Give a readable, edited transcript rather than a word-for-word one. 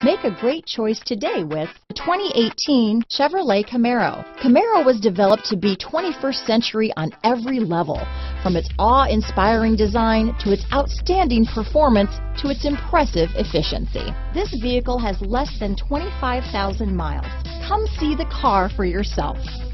Make a great choice today with the 2018 Chevrolet Camaro. Camaro was developed to be 21st century on every level, from its awe-inspiring design to its outstanding performance to its impressive efficiency. This vehicle has less than 25,000 miles. Come see the car for yourself.